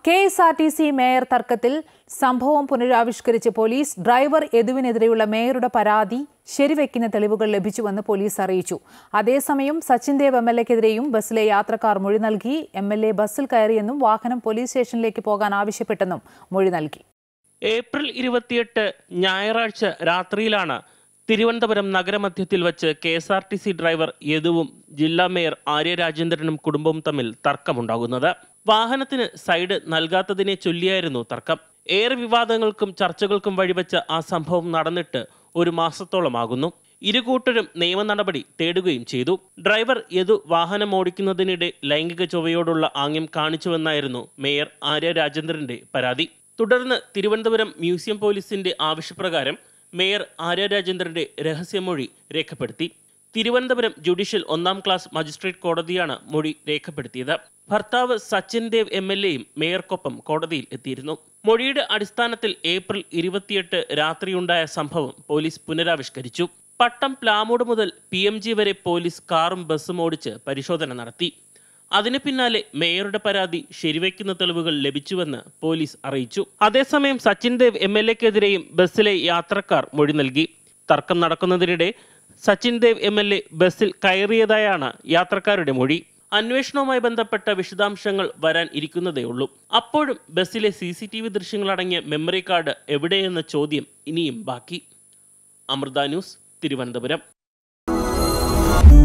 KSRTC mayor തർക്കത്തിൽ സംഭവം പുനരാവിഷ്കരിച്ച് police driver യദുവിനെതിരെയുള്ള മേയറുടെ പരാതി ശരിവെക്കുന്ന തെളിവുകൾ ലഭിച്ചുവെന്ന് പോലീസ് അറിയിച്ചു. അതേസമയം സച്ചിൻ ദേവ് MLAക്കെതിരെയും ബസ്സിലെ യാത്രക്കാർ മൊഴി നൽകി. MLA ബസ്സിൽ കയറിയെന്നും വാഹനം പോലീസ് സ്റ്റേഷനിലേക്ക് പോകാൻ ആവശ്യപ്പെട്ടെന്നും മൊഴി നൽകി. ഏപ്രിൽ 28 ഞായറാഴ്ച രാത്രിയിലാണ് തിരുവനന്തപുരം നഗരമധ്യത്തിൽ വച്ച് KSRTC ഡ്രൈവർ യദുവും ജില്ലാ മേയർ ആര്യ രാജേന്ദ്രനും കുടുംബവും തമ്മിൽ തർക്കമുണ്ടാകുന്നത്. വാഹനത്തിന് സൈഡ് നൽകാത്തതിനെ ചൊല്ലിയായിരുന്നു തർക്കം. ഏറെ വിവാദങ്ങൾക്കും ചർച്ചകൾക്കും വഴിവെച്ച ആ സംഭവം നടന്നിട്ട് ഒരു മാസത്തോളമാകുന്നു. ഇരുകൂട്ടരും നിയമ നടപടി തേടുകയും ചെയ്തു. ഡ്രൈവർ യദു വാഹനം ഓടിക്കുന്നതിനിടെ ലൈംഗിക ചൊവ്വയോടുള്ള ആംഗ്യം കാണിച്ചുവെന്നായിരുന്നു മേയർ ആര്യ രാജേന്ദ്രന്റെ പരാതി. തുടർന്ന് തിരുവനന്തപുരം മ്യൂസിയം പോലീസിന്റെ ആവശ്യപ്രകാരം മേയർ ആര്യ രാജേന്ദ്രന്റെ രഹസ്യമൊഴി രേഖപ്പെടുത്തി. തിരുവനന്തപുരം ജുഡീഷ്യൽ 1ാം ക്ലാസ് മജിസ്ട്രേറ്റ് കോടതിയാണ് മൊഴി രേഖപ്പെടുത്തിയത്. ഭർത്താവ് സച്ചിൻ ദേവ് MLAയും മേയർക്കൊപ്പം കോടതിയിൽ എത്തിയിരുന്നു. മൊഴിയുടെ അടിസ്ഥാനത്തിൽ ഏപ്രിൽ 28 രാത്രിയുണ്ടായ സംഭവം പോലീസ് പുനരാവിഷ്കരിച്ചു. പട്ടം പ്ലാമൂട് മുതൽ PMG വരെ പോലീസ് കാറും ബസ്സും ഓടിച്ച് പരിശോധന നടത്തി. അതിന് പിന്നാലെ മേയറുടെ പരാതി ശരിവെക്കുന്ന തെളിവുകൾ ലഭിച്ചുവെന്ന് പോലീസ് അറിയിച്ചു. അതേസമയം സച്ചിൻ ദേവ് MLAക്കെതിരെയും ബസ്സിലെ യാത്രക്കാർ മൊഴി നൽകി. തർക്കം നടക്കുന്നതിനിടെ സച്ചിൻ ദേവ് MLA ബസ്സിൽ കയറിയതായാണ് യാത്രക്കാരുടെ മൊഴി. അന്വേഷണവുമായി ബന്ധപ്പെട്ട വിശദാംശങ്ങൾ വരാൻ ഇരിക്കുന്നതേയുള്ളൂ. അപ്പോഴും ബസ്സിലെ CCTV ദൃശ്യങ്ങളടങ്ങിയ മെമ്മറി കാർഡ് എവിടെയെന്ന ചോദ്യം ഇനിയും ബാക്കി. അമൃത ന്യൂസ്, തിരുവനന്തപുരം.